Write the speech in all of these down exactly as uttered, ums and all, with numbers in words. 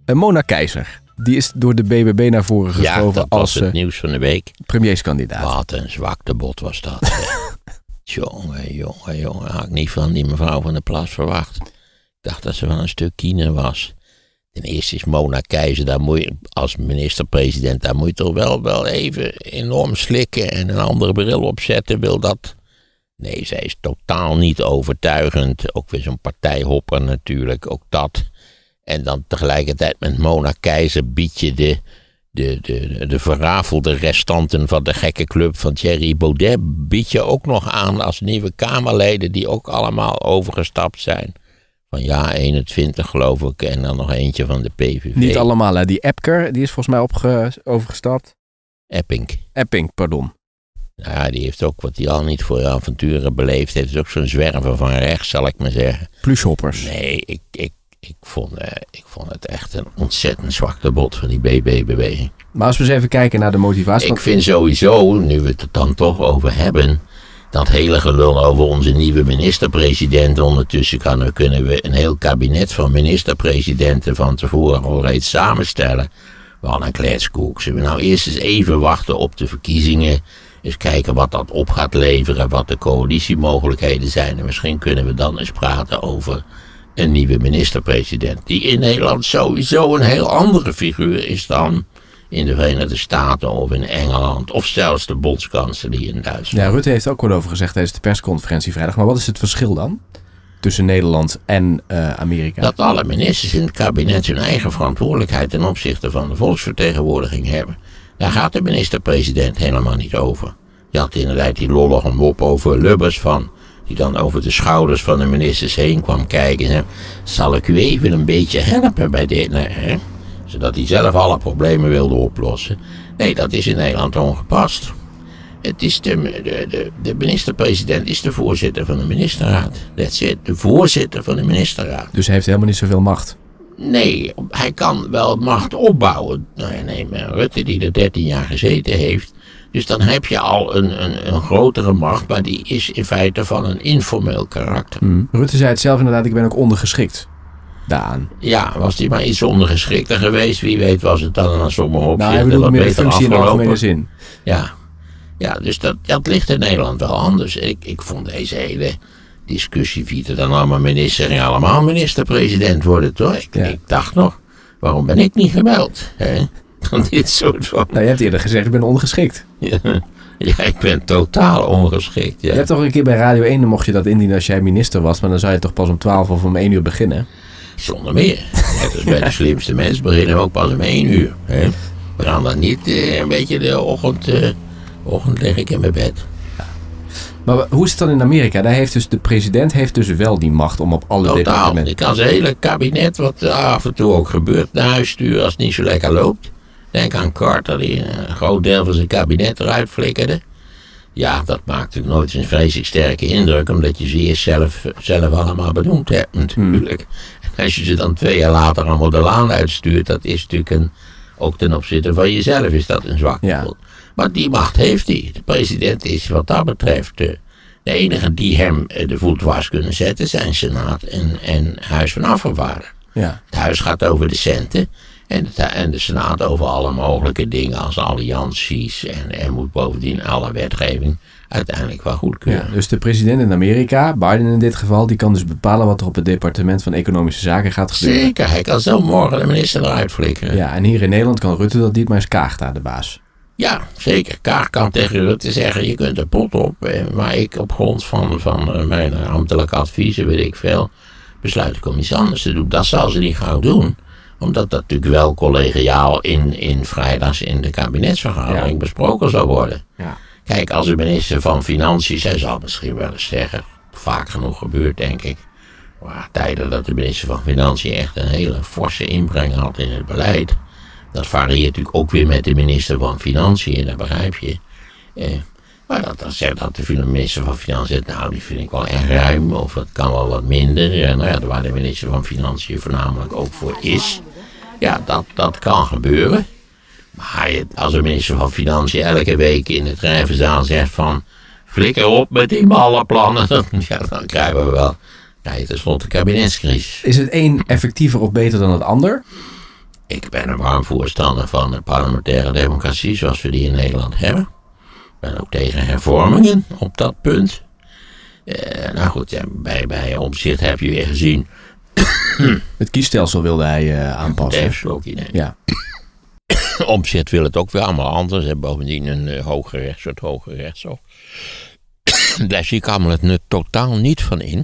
Uh, Mona Keizer. Die is door de B B B naar voren geschoven ja, dat als was het nieuws van de week. Premierskandidaat. Wat een zwaktebod was dat. jongen, jongen, jongen. Had ik niet van die mevrouw van der Plas verwacht. Ik dacht dat ze wel een stuk kiener was. Ten eerste is Mona Keizer, daar moet je, als minister-president, daar moet je toch wel, wel even enorm slikken en een andere bril opzetten. Wil dat? Nee, zij is totaal niet overtuigend. Ook weer zo'n partijhopper natuurlijk, ook dat. En dan tegelijkertijd met Mona Keizer bied je de, de, de, de verrafelde restanten van de gekke club van Thierry Baudet, bied je ook nog aan als nieuwe Kamerleden die ook allemaal overgestapt zijn. Van ja, eenentwintig geloof ik en dan nog eentje van de P V V. Niet allemaal, hè. Die Epker, die is volgens mij opge- overgestapt. Epping. Epping, pardon. Nou ja, die heeft ook wat hij al niet voor avonturen beleefd heeft. Is ook zo'n zwerver van rechts, zal ik maar zeggen. Plushoppers. Nee, ik, ik, ik, vond, uh, ik vond het echt een ontzettend zwakte van die B B-beweging. Maar als we eens even kijken naar de motivatie. Ik vind sowieso, nu we het er dan toch over hebben, dat hele gelul over onze nieuwe minister-president. Ondertussen kan, kunnen we een heel kabinet van minister-presidenten van tevoren al reeds samenstellen. Wat een kletskoek. Zullen we nou eerst eens even wachten op de verkiezingen. Eens kijken wat dat op gaat leveren, wat de coalitiemogelijkheden zijn. En misschien kunnen we dan eens praten over een nieuwe minister-president. Die in Nederland sowieso een heel andere figuur is dan in de Verenigde Staten of in Engeland. Of zelfs de bondskanselier in Duitsland. Ja, Rutte heeft ook wat over gezegd tijdens de persconferentie vrijdag. Maar wat is het verschil dan tussen Nederland en uh, Amerika? Dat alle ministers in het kabinet hun eigen verantwoordelijkheid ten opzichte van de volksvertegenwoordiging hebben. Daar gaat de minister-president helemaal niet over. Je had inderdaad die lollige mop over Lubbers van, die dan over de schouders van de ministers heen kwam kijken. En zal ik u even een beetje helpen bij dit, nee, hè? Zodat hij zelf alle problemen wilde oplossen. Nee, dat is in Nederland ongepast. Het is de, de, de, de minister-president is de voorzitter van de ministerraad. That's it, de voorzitter van de ministerraad. Dus hij heeft helemaal niet zoveel macht? Nee, hij kan wel macht opbouwen. Nou ja, neem Rutte die er dertien jaar gezeten heeft. Dus dan heb je al een, een, een grotere macht, maar die is in feite van een informeel karakter. Mm. Rutte zei het zelf inderdaad, ik ben ook ondergeschikt daaraan. Ja, was hij maar iets ondergeschikter geweest, wie weet was het dan aan sommige opzichten nou, hij bedoelde meer de functie in de algemene zin. Ja, ja dus dat, dat ligt in Nederland wel anders. Ik, ik vond deze hele discussie, wie er dan allemaal minister en allemaal minister-president worden, toch? Ik, ja. ik dacht nog, waarom ben ik niet gebeld? Hè? Van dit soort van. Nou, je hebt eerder gezegd, ik ben ongeschikt. Ja, ja, ik ben totaal ongeschikt. Ja. Je hebt toch een keer bij Radio één, dan mocht je dat indienen als jij minister was, maar dan zou je toch pas om twaalf of om één uur beginnen? Zonder meer. Net als bij de slimste mensen beginnen we ook pas om één uur. Hè? We gaan dan niet eh, een beetje de ochtend, uh, ochtend lig ik in mijn bed. Maar hoe is het dan in Amerika? Daar heeft dus de president heeft dus wel die macht om op alle Totaal. departementen. Die kan zijn hele kabinet, wat af en toe ook gebeurt, naar huis sturen als het niet zo lekker loopt. Denk aan Carter, die een groot deel van zijn kabinet eruit flikkerde. Ja, dat maakt natuurlijk nooit een vreselijk sterke indruk, omdat je ze eerst zelf, zelf allemaal benoemd hebt natuurlijk. Hmm. En als je ze dan twee jaar later allemaal de laan uitstuurt, dat is natuurlijk een, ook ten opzichte van jezelf is dat een zwak ja. punt. Maar die macht heeft hij. De president is wat dat betreft de, de enige die hem de voet dwars kunnen zetten, zijn Senaat en, en Huis van Afgevaardigden. Ja. Het Huis gaat over de centen. En de, en de Senaat over alle mogelijke dingen als allianties. En, en moet bovendien alle wetgeving uiteindelijk wel goedkeuren. Ja, dus de president in Amerika, Biden in dit geval, die kan dus bepalen wat er op het departement van Economische Zaken gaat gebeuren. Zeker, hij kan zo morgen de minister eruit flikkeren. Ja, en hier in Nederland kan Rutte dat niet, maar is Kaag daar de baas. Ja, zeker. Kaag kan tegen Rutte zeggen, je kunt er pot op. Maar ik op grond van, van mijn ambtelijke adviezen, weet ik veel, besluit ik om iets anders te doen. Dat zal ze niet gauw doen. Omdat dat natuurlijk wel collegiaal in, in vrijdags in de kabinetsvergadering ja. besproken zou worden. Ja. Kijk, als de minister van Financiën, zij zal misschien wel eens zeggen, vaak genoeg gebeurt denk ik, maar tijden dat de minister van Financiën echt een hele forse inbreng had in het beleid. Dat varieert natuurlijk ook weer met de minister van Financiën, dat begrijp je. Eh, maar dat, dat zegt dat de minister van Financiën, nou die vind ik wel erg ruim, of het kan wel wat minder. En nou ja, waar de minister van Financiën voornamelijk ook voor is. Ja, dat, dat kan gebeuren. Maar als de minister van Financiën elke week in de treffenzaal zegt van, flikker op met die malle plannen, dan, ja, dan krijgen we wel, krijg je tenslotte een kabinetscrisis. Is het een effectiever of beter dan het ander? Ik ben een warm voorstander van een parlementaire democratie zoals we die in Nederland hebben. Ik ben ook tegen hervormingen op dat punt. Uh, nou goed, ja, bij, bij Omtzigt heb je weer gezien. Het kiesstelsel wilde hij uh, aanpassen. Dat heeft ook idee. Ja. Omtzigt wil het ook weer allemaal anders. En bovendien een uh, hoge rechts, soort hoge rechtshof. Daar zie ik allemaal het nut totaal niet van in.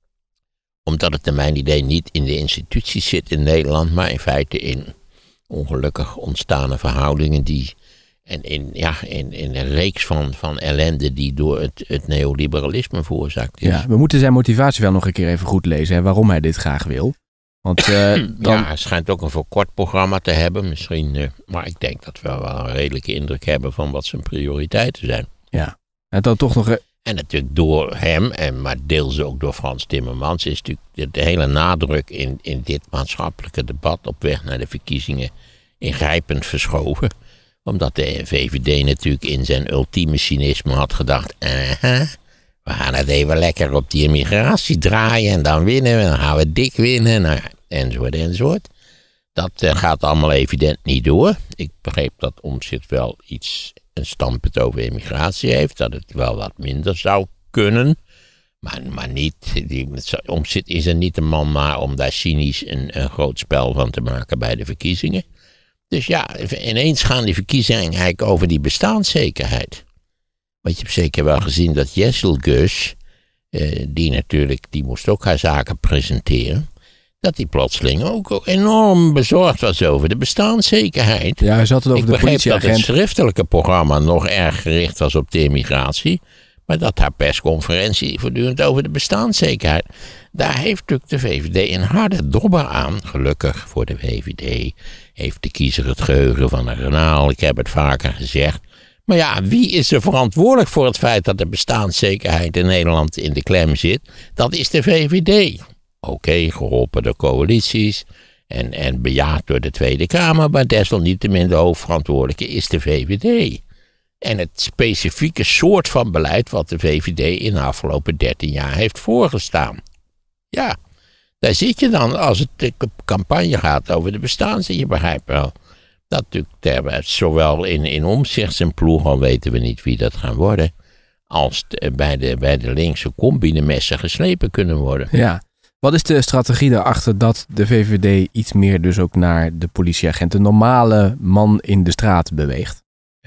Omdat het naar mijn idee niet in de instituties zit in Nederland, maar in feite in ongelukkig ontstane verhoudingen die. En in, ja, in, in een reeks van, van ellende die door het, het neoliberalisme veroorzaakt is. Ja, we moeten zijn motivatie wel nog een keer even goed lezen, hè, waarom hij dit graag wil. Want, uh, dan... Ja, hij schijnt ook een verkort programma te hebben. Misschien, uh, maar ik denk dat we wel een redelijke indruk hebben van wat zijn prioriteiten zijn. Ja, en dan toch nog. En natuurlijk door hem, en maar deels ook door Frans Timmermans, is natuurlijk de, de hele nadruk in, in dit maatschappelijke debat op weg naar de verkiezingen ingrijpend verschoven. Omdat de V V D natuurlijk in zijn ultieme cynisme had gedacht, aha, we gaan het even lekker op die immigratie draaien en dan winnen we, dan gaan we dik winnen, nou, enzovoort enzovoort. Dat uh, gaat allemaal evident niet door. Ik begreep dat Omtzigt wel iets, een standpunt over immigratie heeft, dat het wel wat minder zou kunnen. Maar, maar niet, die, Omtzigt is er niet een man maar om daar cynisch een, een groot spel van te maken bij de verkiezingen. Dus ja, ineens gaan die verkiezingen eigenlijk over die bestaanszekerheid. Want je hebt zeker wel gezien dat Jessel Gus, eh, die natuurlijk, die moest ook haar zaken presenteren, dat die plotseling ook enorm bezorgd was over de bestaanszekerheid. Ja, hij zat het over Ik de politieagent. Ik begreep dat het schriftelijke programma nog erg gericht was op de immigratie, maar dat haar persconferentie voortdurend over de bestaanszekerheid. Daar heeft natuurlijk de V V D een harde dobber aan. Gelukkig voor de V V D heeft de kiezer het geheugen van een renaal. Ik heb het vaker gezegd. Maar ja, wie is er verantwoordelijk voor het feit dat de bestaanszekerheid in Nederland in de klem zit? Dat is de V V D. Oké, okay, geholpen door coalities en, en bejaard door de Tweede Kamer, maar desalniettemin de hoofdverantwoordelijke is de V V D. En het specifieke soort van beleid wat de V V D in de afgelopen dertien jaar heeft voorgestaan. Ja, daar zit je dan als het de campagne gaat over de bestaanszekerheid. Je begrijpt wel dat natuurlijk zowel in, in Omtzigt en ploeg, al weten we niet wie dat gaan worden, als de, bij, de, bij de linkse combi de messen geslepen kunnen worden. Ja. Wat is de strategie daarachter dat de V V D iets meer dus ook naar de politieagent, de normale man in de straat beweegt?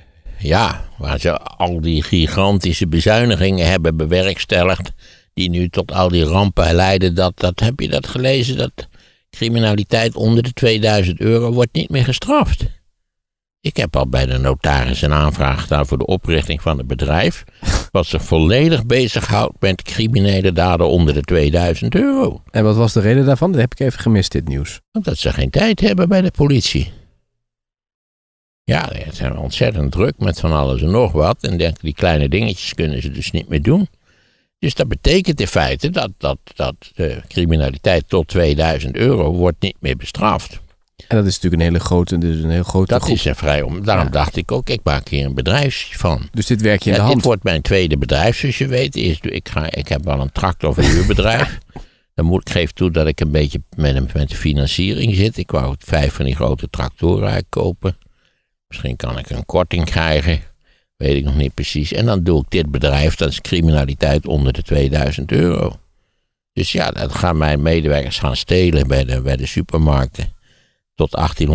Ja, waar ze al die gigantische bezuinigingen hebben bewerkstelligd, die nu tot al die rampen leiden, dat, dat heb je dat gelezen, dat criminaliteit onder de tweeduizend euro wordt niet meer gestraft. Ik heb al bij de notaris een aanvraag gedaan voor de oprichting van het bedrijf, wat zich volledig bezighoudt met criminele daden onder de tweeduizend euro. En wat was de reden daarvan? Dat heb ik even gemist, dit nieuws. Omdat ze geen tijd hebben bij de politie. Ja, ze zijn ontzettend druk met van alles en nog wat. En denken, die kleine dingetjes kunnen ze dus niet meer doen. Dus dat betekent in feite dat, dat, dat de criminaliteit tot tweeduizend euro wordt niet meer bestraft. En dat is natuurlijk een hele grote, dus een heel grote dat groep. Is een vrij om. Daarom ja. dacht ik ook, ik maak hier een bedrijf van. Dus dit werk je in ja, de hand. Dit wordt mijn tweede bedrijf, zoals je weet. Eerst, ik, ga, ik heb wel een tractorverhuurbedrijf. Dan moet ik geef toe dat ik een beetje met, met de financiering zit. Ik wou vijf van die grote tractoren kopen. Misschien kan ik een korting krijgen. Weet ik nog niet precies. En dan doe ik dit bedrijf, dat is criminaliteit onder de tweeduizend euro. Dus ja, dat gaan mijn medewerkers gaan stelen bij de, bij de supermarkten. Tot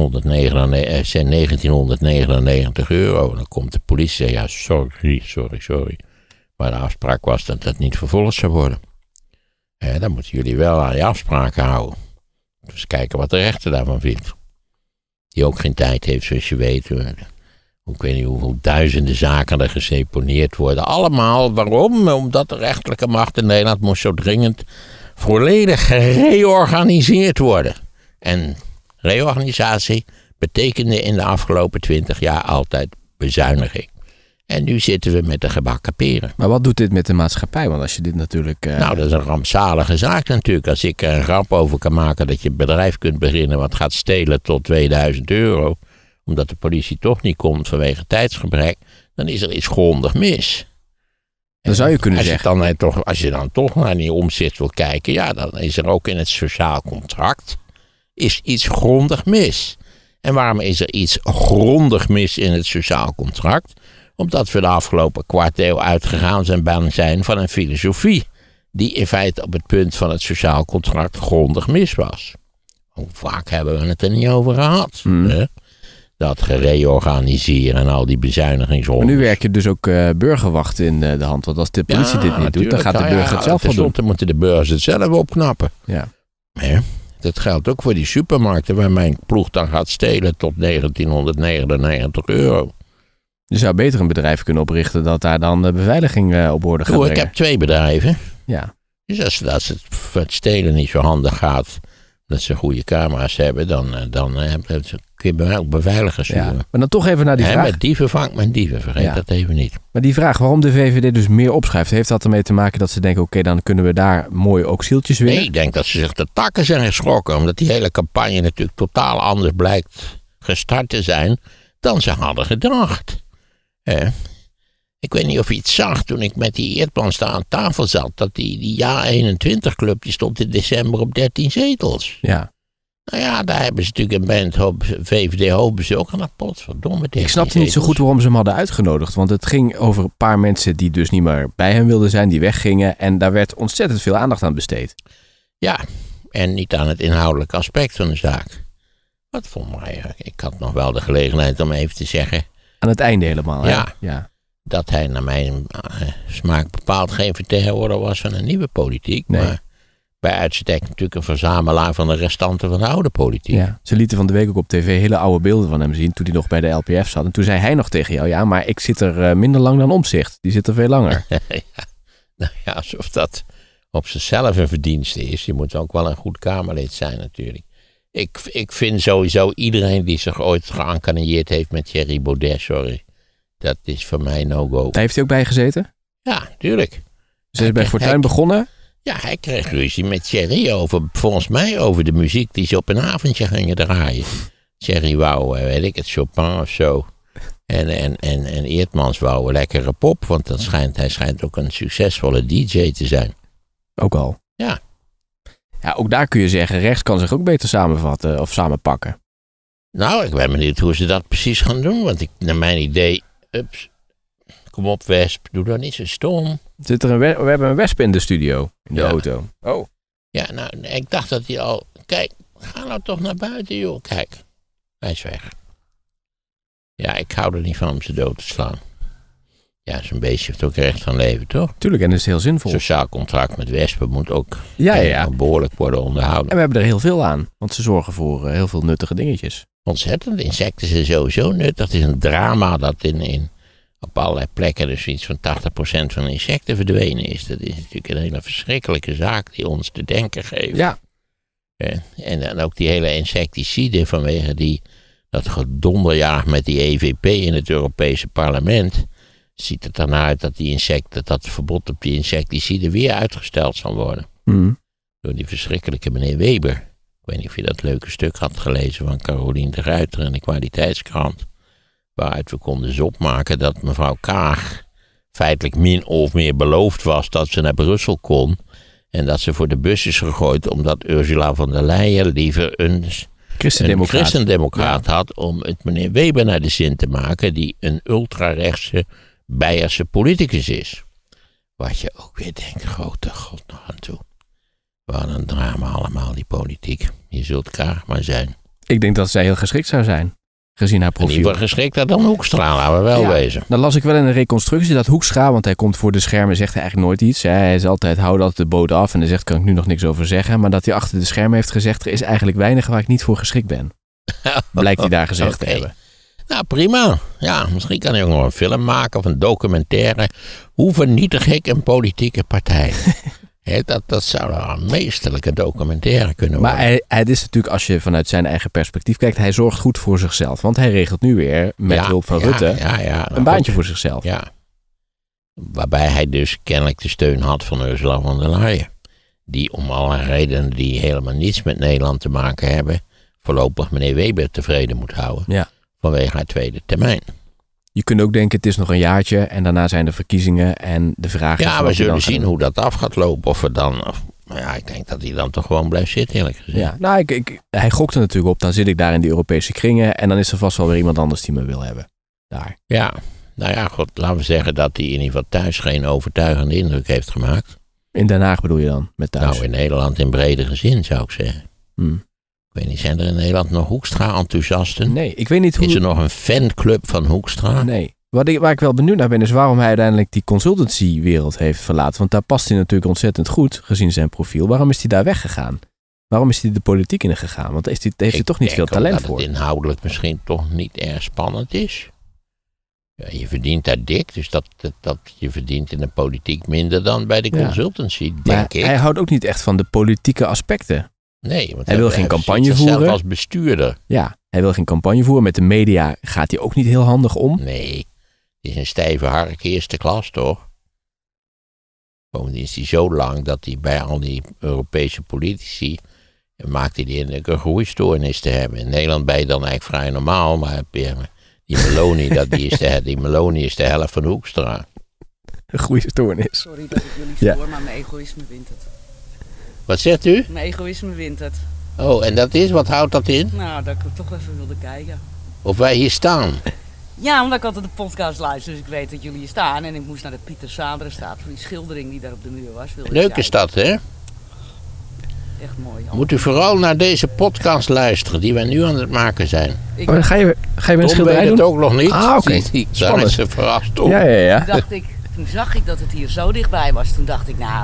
negentienhonderdnegenennegentig euro. Dan komt de politie en ja, sorry, sorry, sorry. Maar de afspraak was dat dat niet vervolgd zou worden. Ja, dan moeten jullie wel aan je afspraken houden. Dus kijken wat de rechter daarvan vindt. Die ook geen tijd heeft, zoals je weet. Ik weet niet hoeveel duizenden zaken er geseponeerd worden. Allemaal, waarom? Omdat de rechterlijke macht in Nederland moest zo dringend volledig gereorganiseerd worden. En reorganisatie betekende in de afgelopen twintig jaar altijd bezuiniging. En nu zitten we met de gebakken peren. Maar wat doet dit met de maatschappij? Want als je dit natuurlijk... Uh... Nou, dat is een rampzalige zaak natuurlijk. Als ik er een grap over kan maken dat je een bedrijf kunt beginnen wat gaat stelen tot tweeduizend euro... omdat de politie toch niet komt vanwege tijdsgebrek, dan is er iets grondig mis. Dan zou je kunnen als zeggen. Je dan, toch, als je dan toch naar die Omtzigt wil kijken, ja, dan is er ook in het sociaal contract is iets grondig mis. En waarom is er iets grondig mis in het sociaal contract? Omdat we de afgelopen kwart eeuw uitgegaan zijn, zijn van een filosofie die in feite op het punt van het sociaal contract grondig mis was. Hoe vaak hebben we het er niet over gehad? Mm. Hè? Dat gereorganiseren en al die bezuinigingsrondes. Maar nu werk je dus ook uh, burgerwacht in uh, de hand. Want als de politie ja, dit niet doet, dan gaat de burger ja, ja, het zelf wel doen. Dan moeten de burgers het zelf opknappen. Ja. Hè? Dat geldt ook voor die supermarkten waar mijn ploeg dan gaat stelen tot negentienhonderdnegenennegentig euro. Je zou beter een bedrijf kunnen oprichten dat daar dan de beveiliging uh, op orde gaat Doe, brengen. ik heb twee bedrijven. Ja. Dus als, als het voor het stelen niet zo handig gaat, dat ze goede camera's hebben, dan, dan uh, kun je bij mij ook beveiligers Ja. sturen. Maar dan toch even naar die En vraag. met dieven vangt men dieven, vergeet Ja. dat even niet. Maar die vraag waarom de V V D dus meer opschuift, heeft dat ermee te maken dat ze denken, oké, okay, dan kunnen we daar mooi ook zieltjes winnen? Nee, ik denk dat ze zich de takken zijn geschrokken, omdat die hele campagne natuurlijk totaal anders blijkt gestart te zijn dan ze hadden gedacht. Eh, ik weet niet of je iets zag toen ik met die Eertmans daar aan tafel zat, dat die, die Ja eenentwintig club die stond in december op dertien zetels. Ja. Nou ja, daar hebben ze natuurlijk een band hoop, V V D hoopbezoek en dat potverdomme. Ik snapte niet zo goed waarom ze hem hadden uitgenodigd. Want het ging over een paar mensen die dus niet meer bij hem wilden zijn, die weggingen. En daar werd ontzettend veel aandacht aan besteed. Ja, en niet aan het inhoudelijke aspect van de zaak. Wat vond mij, ik had nog wel de gelegenheid om even te zeggen Aan het einde helemaal, hè? Ja. Ja. dat hij naar mijn uh, smaak bepaald geen vertegenwoordiger was van een nieuwe politiek. Nee. Maar bij uitstek natuurlijk een verzamelaar van de restanten van de oude politiek. Ja. Ze lieten van de week ook op tv hele oude beelden van hem zien toen hij nog bij de L P F zat. En toen zei hij nog tegen jou, ja, maar ik zit er uh, minder lang dan Omtzigt. Die zit er veel langer. ja, nou ja, alsof dat op zichzelf een verdienste is. Je moet ook wel een goed Kamerlid zijn natuurlijk. Ik, ik vind sowieso iedereen die zich ooit geëncarneerd heeft met Thierry Baudet, sorry. Dat is voor mij no-go. Daar heeft hij ook bij gezeten? Ja, tuurlijk. Ze is bij hij- Fortuyn hij- begonnen. Ja, hij kreeg ruzie met Thierry over, volgens mij, over de muziek die ze op een avondje gingen draaien. Thierry wou, eh, weet ik het, Chopin of zo. En, en, en, en Eertmans wou een lekkere pop, want dat schijnt, hij schijnt ook een succesvolle D J te zijn. Ook al. Ja. Ja, ook daar kun je zeggen, rechts kan zich ook beter samenvatten of samenpakken. Nou, ik ben benieuwd hoe ze dat precies gaan doen, want ik, naar mijn idee, ups, kom op Wesp, doe dan niet zo stom. Zit er een we- we hebben een wesp in de studio, in de Ja. auto. Oh. Ja, nou, ik dacht dat hij al, kijk, ga nou toch naar buiten joh, kijk, hij is weg. Ja, ik hou er niet van om ze dood te slaan. Ja, zo'n beestje heeft ook recht van leven, toch? Tuurlijk, en dat is heel zinvol. Sociaal contract met wespen moet ook Ja, ja, eh, ja. behoorlijk worden onderhouden. En we hebben er heel veel aan, want ze zorgen voor uh, heel veel nuttige dingetjes. Ontzettend, insecten zijn sowieso nuttig. Het is een drama dat in, in, op allerlei plekken dus iets van tachtig procent van de insecten verdwenen is. Dat is natuurlijk een hele verschrikkelijke zaak die ons te denken geeft. Ja, Eh, En dan ook die hele insecticide vanwege die, dat gedonderjaag met die E V P in het Europese parlement. Ziet het ernaar uit dat die insecten, dat verbod op die insecticide weer uitgesteld zal worden. mm. Door die verschrikkelijke meneer Weber. Ik weet niet of je dat leuke stuk had gelezen van Carolien de Ruiter in de Kwaliteitskrant. Waaruit we konden dus opmaken dat mevrouw Kaag feitelijk min of meer beloofd was dat ze naar Brussel kon. En dat ze voor de bus is gegooid omdat Ursula von der Leyen liever een, een Christendemocraat. christendemocraat had om het meneer Weber naar de zin te maken, die een ultrarechtse Beierse politicus is. Wat je ook weer denkt, grote god nog aan toe. Wat een drama allemaal, die politiek. Je zult Kaag maar zijn. Ik denk dat zij heel geschikt zou zijn, gezien haar In ieder profiel. geval geschikter dan Hoekstra, laten we wel Ja. wezen. Dan las ik wel in een reconstructie dat Hoekstra, want hij komt voor de schermen, zegt hij eigenlijk nooit iets. Hè. Hij is altijd, hou dat de boot af en hij zegt, kan ik nu nog niks over zeggen. Maar dat hij achter de schermen heeft gezegd, er is eigenlijk weinig waar ik niet voor geschikt ben. Blijkt hij daar gezegd Oké. te hebben. Nou, prima. Ja, misschien kan hij ook nog een film maken of een documentaire. Hoe vernietig ik een politieke partij? He, dat, dat zou wel een meesterlijke documentaire kunnen worden. Maar hij, hij is natuurlijk, als je vanuit zijn eigen perspectief kijkt, hij zorgt goed voor zichzelf. Want hij regelt nu weer, met Ja, hulp van ja, Rutte, ja, ja, nou een baantje goed. voor zichzelf. Ja. Waarbij hij dus kennelijk de steun had van Ursula von der Leyen. Die om allerlei redenen die helemaal niets met Nederland te maken hebben, voorlopig meneer Weber tevreden moet houden. Ja. Vanwege haar tweede termijn. Je kunt ook denken, het is nog een jaartje en daarna zijn de verkiezingen en de vraag is Ja, wat we je dan zullen gaat zien doen. hoe dat af gaat lopen. Of er dan, of Maar ja, ik denk dat hij dan toch gewoon blijft zitten, eerlijk gezegd. Ja, nou, ik, ik, hij gokt er natuurlijk op. Dan zit ik daar in die Europese kringen. En dan is er vast wel weer iemand anders die me wil hebben. Daar. Ja, nou ja, god, laten we zeggen dat hij in ieder geval thuis geen overtuigende indruk heeft gemaakt. In Den Haag bedoel je dan, met thuis? Nou, in Nederland in bredere zin, zou ik zeggen. Hmm. Ik weet niet, zijn er in Nederland nog Hoekstra-enthousiasten? Nee, ik weet niet hoe... Is er nog een fanclub van Hoekstra? Nee. Wat ik, waar ik wel benieuwd naar ben, is waarom hij uiteindelijk die consultancywereld heeft verlaten. Want daar past hij natuurlijk ontzettend goed, gezien zijn profiel. Waarom is hij daar weggegaan? Waarom is hij de politiek in gegaan? Want heeft hij, heeft hij toch niet veel talent dat voor? Het inhoudelijk misschien toch niet erg spannend is. Ja, je verdient daar dik, dus dat, dat, dat je verdient in de politiek minder dan bij de consultancy, ja. denk maar ik. Hij houdt ook niet echt van de politieke aspecten. Nee, want hij, hij wil geen hij campagne ziet zichzelf voeren. als bestuurder. Ja, hij wil geen campagne voeren. Met de media gaat hij ook niet heel handig om. Nee, het is een stijve hark eerste klas, toch? Bovendien is hij zo lang dat hij bij al die Europese politici maakt hij de indruk een groeistoornis te hebben. In Nederland ben je dan eigenlijk vrij normaal, maar die Meloni, dat, die, is de, die Meloni is de helft van Hoekstra. Een groeistoornis. Sorry dat ik jullie stoor, ja. Maar mijn egoïsme wint het. Wat zegt u? Mijn egoïsme wint het. Oh, en dat is, wat houdt dat in? Nou, dat ik toch even wilde kijken. Of wij hier staan? Ja, omdat ik altijd de podcast luister, dus ik weet dat jullie hier staan. En ik moest naar de Pieter Saderenstraat voor die schildering die daar op de muur was. Leuk is dat, hè? Echt mooi. Moet u vooral naar deze podcast luisteren, die wij nu aan het maken zijn. Ik oh, ga, je, ga je weer een schilderij doen? het ook nog niet. Ah, oké. Okay. Daar is ze verrast op. Ja, ja, ja. Toen, dacht ik, toen zag ik dat het hier zo dichtbij was. Toen dacht ik, nou,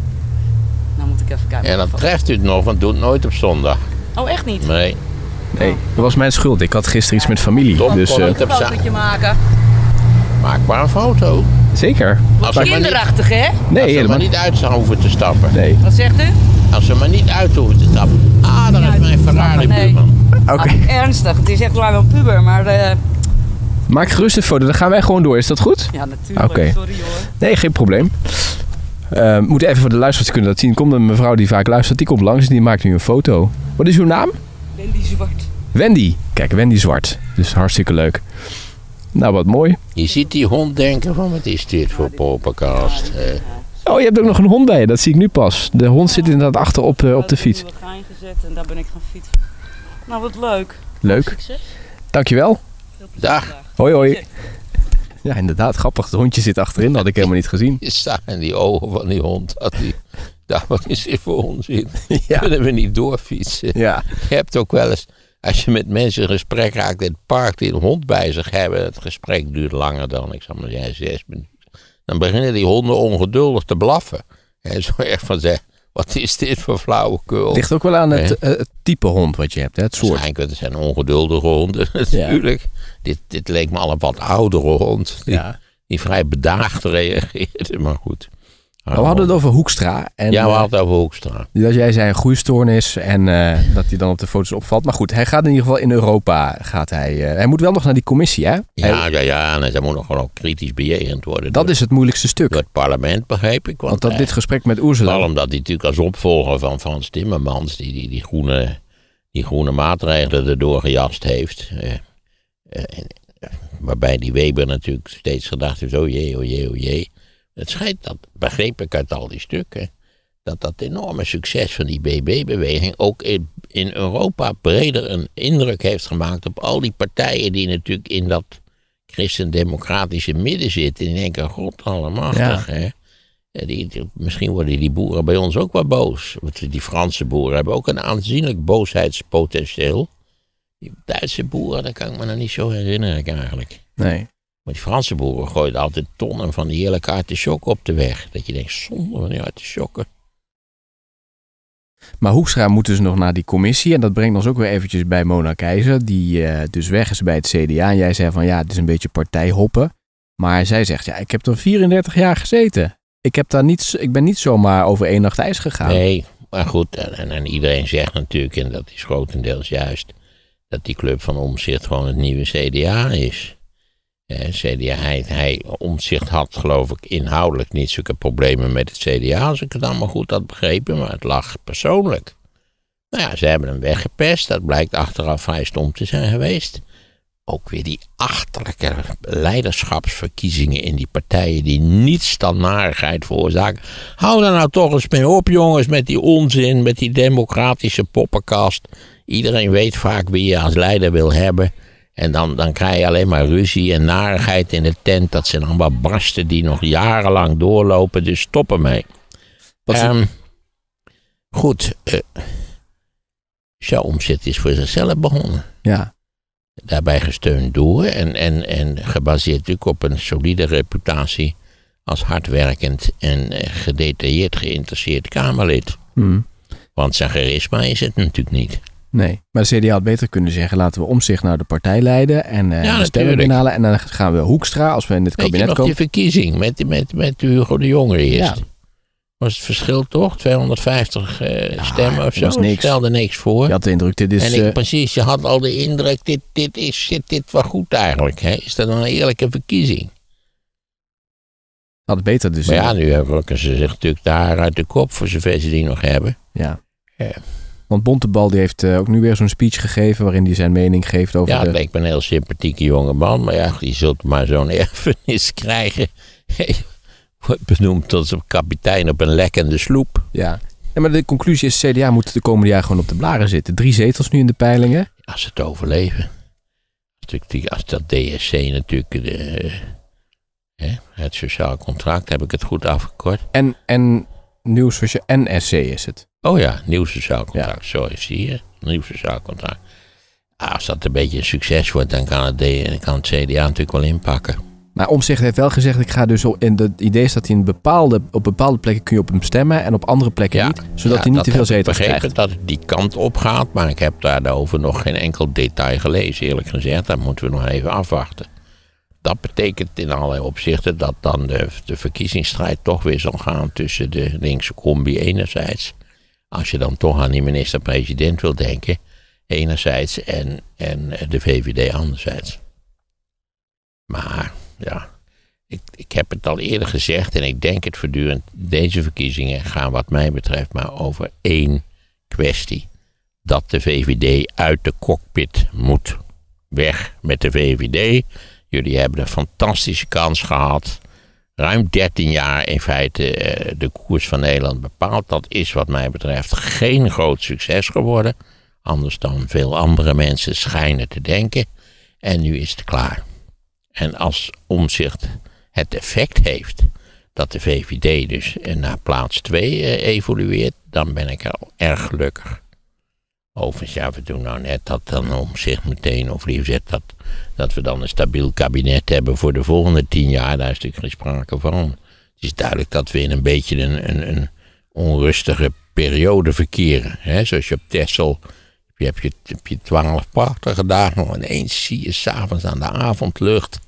nou moet ik even kijken. En dan treft u het nog, want doe het nooit op zondag. Oh, echt niet? Nee. Nee, dat was mijn schuld. Ik had gisteren iets met familie. Tom, dus, kon uh, het Een fotootje maken. Maak maar een foto. Zeker. Als ze maar niet, Kinderachtig, hè? als Nee, ze helemaal maar niet uit zou hoeven te stappen. Nee. Wat zegt u? Als ze maar niet uit hoeven te stappen. Ah, daar is mijn Ferrari Nee. buurman. Oké. Ah, ernstig, het is echt wel een puber, maar... Uh, Maak gerust een foto, dan gaan wij gewoon door. Is dat goed? ja, natuurlijk. Oké. Sorry hoor. Nee, geen probleem. Uh, moet even voor de luisteraars kunnen dat zien. Komt een mevrouw die vaak luistert, die komt langs en die maakt nu een foto. Wat is uw naam? Wendy Zwart. Wendy. Kijk, Wendy Zwart. Dus hartstikke leuk. Nou, wat mooi. Je ziet die hond denken van, wat is dit voor poppenkast? Eh, Oh, je hebt ook nog een hond bij je. Dat zie ik nu pas. De hond zit inderdaad achter op, uh, op de fiets. Ik heb er gezet en daar ben ik gaan fietsen. Nou, wat leuk. Leuk. Succes. Dankjewel. Dag. Hoi, hoi. Ja, inderdaad. Grappig. Het hondje zit achterin. Dat had ik helemaal niet gezien. Je staat in die ogen van die hond. Dat die, daar, wat is dit voor onzin? Ja. Kunnen we niet doorfietsen? Ja. Je hebt ook wel eens, als je met mensen in gesprek raakt in het park die een hond bij zich hebben. Het gesprek duurt langer dan, ik zal maar zeggen, zes minuten. Dan beginnen die honden ongeduldig te blaffen. En zo echt van zeggen, wat is dit voor flauwekul? Het ligt ook wel aan het, uh, het type hond wat je hebt. Hè? Het soort. Waarschijnlijk, het zijn ongeduldige honden natuurlijk. Ja. Dit, dit leek me al een wat oudere hond. Die, ja. die vrij bedaagd reageerde, maar goed. Nou, we hadden het over Hoekstra. En, ja, we hadden het over Hoekstra. Dat jij zei een groeistoornis en uh, dat hij dan op de foto's opvalt. Maar goed, hij gaat in ieder geval in Europa. Gaat hij, uh, hij moet wel nog naar die commissie, hè? Ja, hij, ja, ja. En hij moet nog gewoon kritisch bejegend worden. Dat door, is het moeilijkste stuk. Door het parlement, begreep ik. Want, want dat hij, dit gesprek met Ursula... Vooral omdat hij natuurlijk als opvolger van Frans Timmermans die, die, die, groene, die groene maatregelen erdoor gejast heeft. Uh, uh, en, uh, waarbij die Weber natuurlijk steeds gedacht heeft, oh jee, oh jee, oh jee. Het schijnt, dat begreep ik uit al die stukken, dat dat enorme succes van die B B-beweging ook in, in Europa breder een indruk heeft gemaakt op al die partijen die natuurlijk in dat christendemocratische midden zitten. Die denken, god allemachtig, ja. hè. Die, die, misschien worden die boeren bij ons ook wel boos. Want die Franse boeren hebben ook een aanzienlijk boosheidspotentieel. Die Duitse boeren, dat kan ik me nog niet zo herinneren eigenlijk. Nee. Maar die Franse boeren gooiden altijd tonnen van die heerlijke artisjokken op de weg. Dat je denkt, zonde van die artisjokken. Maar Hoekstra moet dus nog naar die commissie. En dat brengt ons ook weer eventjes bij Mona Keizer. Die uh, dus weg is bij het C D A. En jij zei van ja, het is een beetje partijhoppen. Maar zij zegt, ja, ik heb er vierendertig jaar gezeten. Ik, heb daar niet, ik ben niet zomaar over één nacht ijs gegaan. Nee, maar goed. En, en iedereen zegt natuurlijk, en dat is grotendeels juist, dat die club van Omtzigt gewoon het nieuwe C D A is. Ja, C D A, hij, hij Omtzigt had geloof ik inhoudelijk niet zulke problemen met het C D A, als ik het allemaal goed had begrepen, maar het lag persoonlijk. Nou ja, ze hebben hem weggepest, dat blijkt achteraf vrij stom te zijn geweest. ook weer die achterlijke leiderschapsverkiezingen in die partijen die niets dan narigheid veroorzaken. Hou daar nou toch eens mee op, jongens, met die onzin, met die democratische poppenkast. Iedereen weet vaak wie je als leider wil hebben. En dan, dan krijg je alleen maar ruzie en narigheid in de tent. Dat zijn allemaal barsten die nog jarenlang doorlopen. Dus stop ermee. Um, goed. Uh, Zo Omtzigt is voor zichzelf begonnen. Ja. Daarbij gesteund door. En, en, en gebaseerd natuurlijk op een solide reputatie. Als hardwerkend en uh, gedetailleerd geïnteresseerd Kamerlid. Hmm. Want zijn charisma is het natuurlijk niet. Nee, maar de C D A had beter kunnen zeggen, laten we Omtzigt naar de partij leiden en uh, ja, de stemmen binnenhalen. En dan gaan we Hoekstra, als we in het Weet kabinet je nog komen. die verkiezing met, met, met Hugo de Jonge eerst? Ja. Was het verschil toch? tweehonderdvijftig uh, ja, stemmen of zo? Was niks. Stelde niks voor. Je had de indruk, dit is... En ik, uh, precies, je had al de indruk, dit, dit is dit, dit wel goed eigenlijk. Hè? Is dat een eerlijke verkiezing? Had het beter dus. Maar ja, nu rukken ze zich natuurlijk daar uit de kop, voor zover ze die nog hebben. Ja. ja. Want Bontebal die heeft uh, ook nu weer zo'n speech gegeven waarin hij zijn mening geeft over ja, de... Ja, het leek me een heel sympathieke jonge man. Maar ja, die zult maar zo'n erfenis krijgen. Wordt benoemd tot een kapitein op een lekkende sloep. Ja. ja, maar de conclusie is, C D A moet de komende jaar gewoon op de blaren zitten. Drie zetels nu in de peilingen. Als ze het overleven. Als dat D S C natuurlijk, de, hè, het sociaal contract, heb ik het goed afgekort. En, en nieuw sociaal, N S C is het. Oh ja, nieuw sociaal contract. Ja. Zo is hier. Nieuw sociaal contract. Als dat een beetje een succes wordt, dan kan het, D, kan het C D A natuurlijk wel inpakken. Maar Omtzigt heeft wel gezegd, ik ga dus op, en het idee is dat hij in bepaalde, op bepaalde plekken kun je op hem stemmen en op andere plekken ja, niet, zodat ja, hij niet te veel zetels krijgt. Ik heb begrepen dat het die kant op gaat, maar ik heb daarover nog geen enkel detail gelezen, eerlijk gezegd. Dat moeten we nog even afwachten. Dat betekent in allerlei opzichten dat dan de, de verkiezingsstrijd toch weer zal gaan tussen de linkse combi enerzijds, als je dan toch aan die minister-president wil denken, enerzijds en, en de V V D anderzijds. Maar ja, ik, ik heb het al eerder gezegd en ik denk het voortdurend. Deze verkiezingen gaan wat mij betreft maar over één kwestie. Dat de V V D uit de cockpit moet. Weg met de V V D. Jullie hebben een fantastische kans gehad. Ruim dertien jaar in feite de koers van Nederland bepaald. Dat is wat mij betreft geen groot succes geworden. Anders dan veel andere mensen schijnen te denken. En nu is het klaar. En als Omtzigt het effect heeft dat de V V D dus naar plaats twee uh, evolueert, dan ben ik al erg gelukkig. Overigens, ja, we doen nou net dat dan Omtzigt meteen, of liever zegt dat, dat we dan een stabiel kabinet hebben voor de volgende tien jaar. Daar is natuurlijk geen sprake van. Het is duidelijk dat we in een beetje een, een, een onrustige periode verkeren. Hè? Zoals je op Texel, je hebt je, heb je twaalf prachtige dagen en ineens zie je s'avonds aan de avondlucht.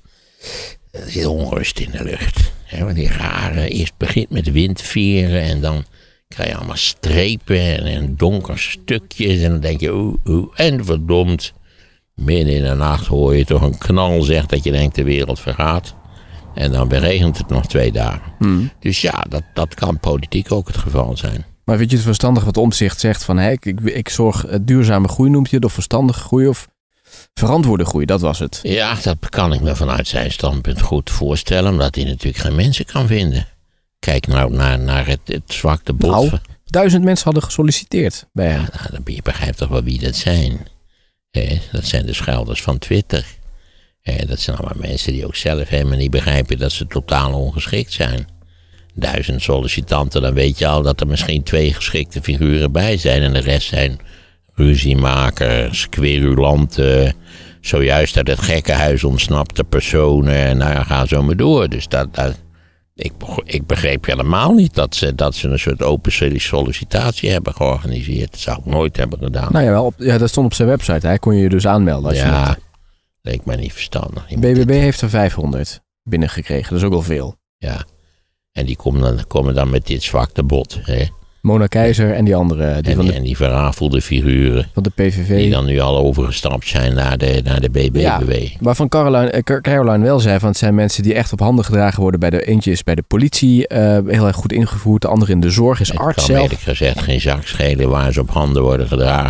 Er zit onrust in de lucht. Hè, want die rare, eerst begint met windveren en dan krijg je allemaal strepen en, en donkere stukjes. En dan denk je, oeh, oeh, en verdomd. Midden in de nacht hoor je toch een knal, zegt dat je denkt de wereld vergaat. En dan beregent het nog twee dagen. Hmm. Dus ja, dat, dat kan politiek ook het geval zijn. Maar vind je het verstandig wat Omtzigt zegt van, hè, ik, ik, ik zorg duurzame groei noemt je het, of verstandige groei of verantwoorde groei, dat was het. Ja, dat kan ik me vanuit zijn standpunt goed voorstellen, omdat hij natuurlijk geen mensen kan vinden. Kijk nou naar, naar het, het zwakte bot. Nou, duizend mensen hadden gesolliciteerd bij hem. Ja, nou, dan je begrijpt toch wel wie dat zijn. He, dat zijn de schelders van Twitter. He, dat zijn allemaal mensen die ook zelf helemaal niet begrijpen dat ze totaal ongeschikt zijn. Duizend sollicitanten, dan weet je al dat er misschien twee geschikte figuren bij zijn. En de rest zijn ruziemakers, querulanten, zojuist uit het gekkenhuis ontsnapte personen. En nou ja, ga zo maar door. Dus dat, dat, ik, ik begreep helemaal niet dat ze, dat ze een soort open sollicitatie hebben georganiseerd. Dat zou ik nooit hebben gedaan. Nou ja, wel op, ja, dat stond op zijn website. Hij kon je je dus aanmelden. Als ja, je dat leek mij niet verstandig. B B B heeft er vijfhonderd binnengekregen. Dat is ook wel veel. Ja, en die komen dan, komen dan met dit zwakte bot, hè. Mona Keizer en die andere. Die en, van die, de, en die verrafelde figuren. Van de P V V. Die dan nu al overgestapt zijn naar de, naar de B B B. Ja, waarvan Caroline, Caroline wel zei van het zijn mensen die echt op handen gedragen worden. Bij de eentje is bij de politie uh, heel erg goed ingevoerd. De andere in de zorg is arts zelf. Ik kan eerlijk gezegd geen zak schelen waar ze op handen worden gedragen.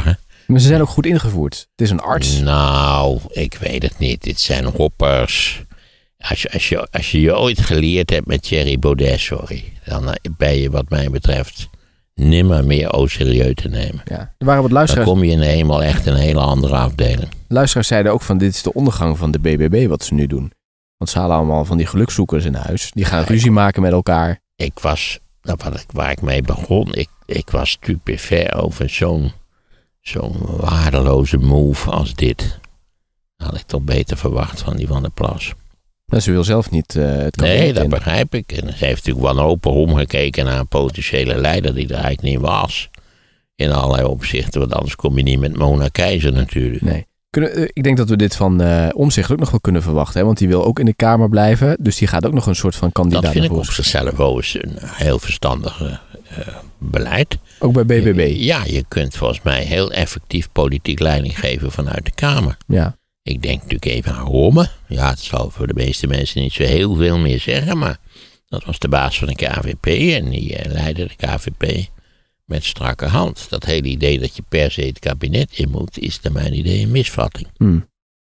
Maar ze zijn ook goed ingevoerd. Het is een arts. Nou, ik weet het niet. Dit zijn hoppers. Als je, als je, als je je ooit geleerd hebt met Thierry Baudet, sorry. Dan ben je wat mij betreft nimmer meer au serieus te nemen. Ja. Er waren wat luisteraars. Dan kom je in de hemel echt een hele andere afdeling. Luisteraars zeiden ook van dit is de ondergang van de B B B wat ze nu doen. Want ze halen allemaal van die gelukzoekers in huis. Die gaan ja, ruzie ik, maken met elkaar. Ik was, nou, wat ik, waar ik mee begon, ik, ik was stupefait over zo'n, zo'n waardeloze move als dit. Had ik toch beter verwacht van die Van der Plas. Maar ze wil zelf niet uh, het kabinet Nee, dat in. begrijp ik. En ze heeft natuurlijk wanhopig omgekeken naar een potentiële leider die er eigenlijk niet was. In allerlei opzichten, want anders kom je niet met Mona Keizer natuurlijk. Nee. Kunnen, uh, ik denk dat we dit van uh, Omtzigt ook nog wel kunnen verwachten. Hè? Want die wil ook in de Kamer blijven. Dus die gaat ook nog een soort van kandidaat. Dat vind ik op zichzelf wel eens een heel verstandig uh, beleid. Ook bij B B B? Ja, je kunt volgens mij heel effectief politiek leiding geven vanuit de Kamer. Ja. Ik denk natuurlijk even aan Romme. Ja, het zal voor de meeste mensen niet zo heel veel meer zeggen. Maar dat was de baas van de K V P. En die uh, leidde de K V P met strakke hand. Dat hele idee dat je per se het kabinet in moet, is naar mijn idee een misvatting. Hmm.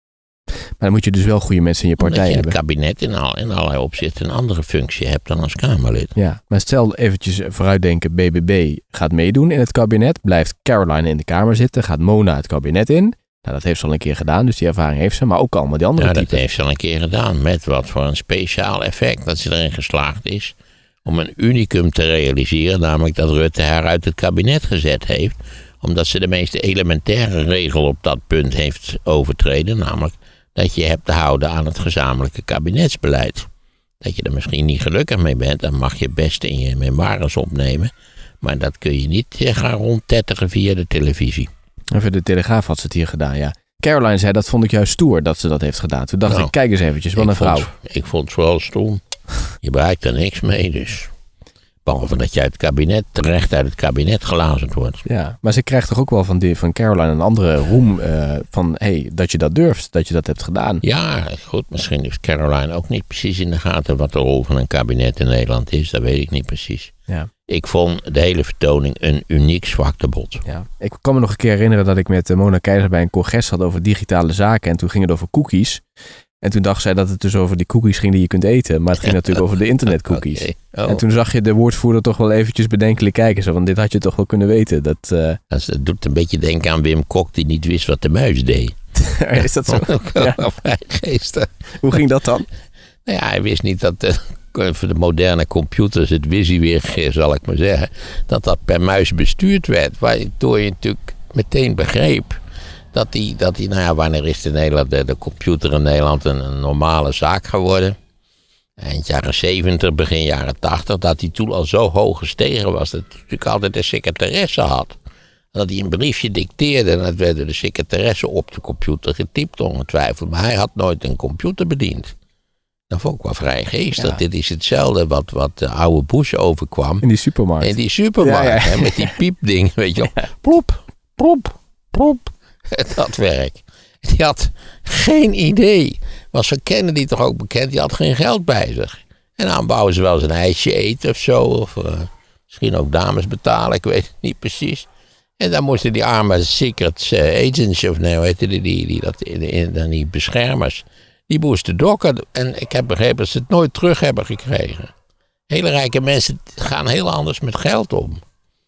Maar dan moet je dus wel goede mensen in je partij Omdat je hebben. het kabinet in, al, in allerlei opzichten een andere functie hebt dan als Kamerlid. Ja, maar stel eventjes vooruitdenken, B B B gaat meedoen in het kabinet. Blijft Caroline in de Kamer zitten, gaat Mona het kabinet in. Nou, dat heeft ze al een keer gedaan, dus die ervaring heeft ze. Maar ook allemaal die andere Ja, typen. dat heeft ze al een keer gedaan. Met wat voor een speciaal effect dat ze erin geslaagd is om een unicum te realiseren. Namelijk dat Rutte haar uit het kabinet gezet heeft. Omdat ze de meest elementaire regel op dat punt heeft overtreden. Namelijk dat je hebt te houden aan het gezamenlijke kabinetsbeleid. Dat je er misschien niet gelukkig mee bent, dan mag je best in je memoires opnemen. Maar dat kun je niet gaan rondtetteren via de televisie. Even de Telegraaf had ze het hier gedaan, ja. Caroline zei, dat vond ik juist stoer dat ze dat heeft gedaan. Toen dacht nou, ik, kijk eens eventjes, wat een vrouw. Vond, ik vond het vooral stom. Je bereikt er niks mee, dus. Behalve dat je uit het kabinet, terecht uit het kabinet gelazerd wordt. Ja, maar ze krijgt toch ook wel van, die, van Caroline een andere roem uh, van, hey, dat je dat durft, dat je dat hebt gedaan. Ja, goed, misschien heeft Caroline ook niet precies in de gaten wat de rol van een kabinet in Nederland is. Dat weet ik niet precies. Ja. Ik vond de hele vertoning een uniek zwaktebod. Ja. Ik kan me nog een keer herinneren dat ik met Mona Keizer bij een congres had over digitale zaken. En toen ging het over cookies. En toen dacht zij dat het dus over die cookies ging die je kunt eten. Maar het ging natuurlijk over de internetcookies. Okay. Oh. En toen zag je de woordvoerder toch wel eventjes bedenkelijk kijken. Zo, want dit had je toch wel kunnen weten. Dat, uh... dat doet een beetje denken aan Wim Kok die niet wist wat de muis deed. Is dat zo? Ja. Vrij geestig. Hoe ging dat dan? Nou ja, hij wist niet dat de, voor de moderne computers het WYSIWYG, zal ik maar zeggen, dat dat per muis bestuurd werd. Waardoor je natuurlijk meteen begreep dat die, dat die nou ja, wanneer is de, Nederland, de, de computer in Nederland een, een normale zaak geworden? Eind jaren zeventig, begin jaren tachtig, dat die toen al zo hoog gestegen was dat hij natuurlijk altijd een secretaresse had. Dat hij een briefje dicteerde en dat werden de secretaresse op de computer getypt ongetwijfeld. Maar hij had nooit een computer bediend. Dat vond ik wel vrij geestig. Ja. Dit is hetzelfde wat, wat de oude Bush overkwam. In die supermarkt. In die supermarkt, ja, ja. Hè, met die piepding, weet je wel. Ja. Plop, plop, plop. Dat werk. Die had geen idee. Was van Kennedy toch ook bekend, die had geen geld bij zich. En dan bouwen ze wel eens een ijsje eten of zo. Of uh, misschien ook dames betalen, ik weet het niet precies. En dan moesten die arme secret uh, agents, of nee, hoe heette die, die, die, dat, die, die, die beschermers, die moesten dokken. En ik heb begrepen dat ze het nooit terug hebben gekregen. Hele rijke mensen gaan heel anders met geld om.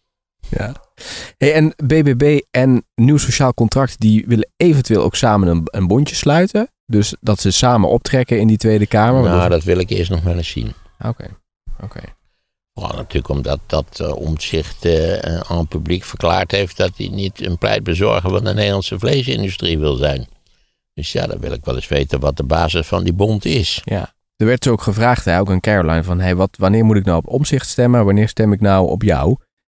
Ja. Hey, en B B B en Nieuw Sociaal Contract, die willen eventueel ook samen een, een bondje sluiten. Dus dat ze samen optrekken in die Tweede Kamer. Nou, dat, dat wil ik eerst nog wel eens zien. Oké, okay. oké. Okay. Vooral natuurlijk omdat dat uh, Omtzigt uh, aan het publiek verklaard heeft dat hij niet een pleitbezorger van de Nederlandse vleesindustrie wil zijn. Dus ja, dan wil ik wel eens weten wat de basis van die bond is. Ja, er werd zo ook gevraagd, hè, ook aan Caroline, van hey, wat, wanneer moet ik nou op Omtzigt stemmen? Wanneer stem ik nou op jou?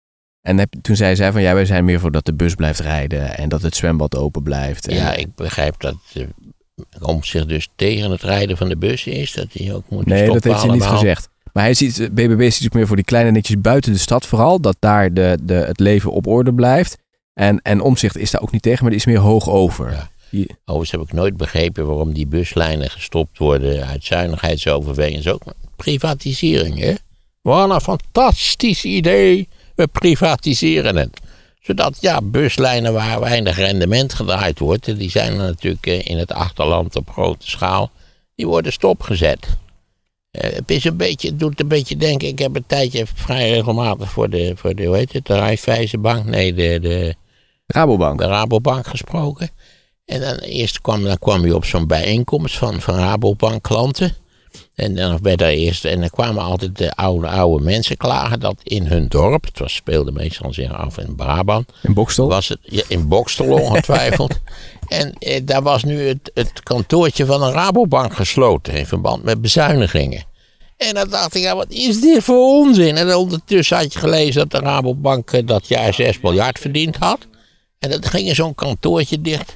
En heb, toen zei zij van ja, wij zijn meer voor dat de bus blijft rijden en dat het zwembad open blijft. En... Ja, ik begrijp dat uh, Omtzigt dus tegen het rijden van de bus is. Dat hij ook moet nee, stoppen dat heeft hij niet allemaal. gezegd. Maar hij ziet, B B B ziet ook meer voor die kleine netjes buiten de stad vooral. Dat daar de, de, het leven op orde blijft. En, en Omtzigt is daar ook niet tegen, maar die is meer hoog over. Ja. Overigens heb ik nooit begrepen waarom die buslijnen gestopt worden uit zuinigheidsoverwegingen. Ook privatisering, hè? Wat een fantastisch idee. We privatiseren het. Zodat, ja, buslijnen waar weinig rendement gedraaid wordt, die zijn er natuurlijk in het achterland op grote schaal, die worden stopgezet. Uh, het is een beetje, het doet een beetje denken, ik heb een tijdje vrij regelmatig voor de, voor de hoe heet het, de Raiffeisenbank, nee, de, de Rabobank. De Rabobank gesproken. En dan eerst kwam, dan kwam je op zo'n bijeenkomst van, van Rabobank klanten. En dan werd er eerst, en dan kwamen altijd de oude, oude mensen klagen dat in hun dorp, het was, speelde meestal zich af in Brabant. In Bokstel? Was het, ja, in Bokstel ongetwijfeld. En eh, daar was nu het, het kantoortje van een Rabobank gesloten in verband met bezuinigingen. En dan dacht ik, ja, wat is dit voor onzin? En ondertussen had je gelezen dat de Rabobank eh, dat jaar zes miljard verdiend had. En dan ging er zo'n kantoortje dicht.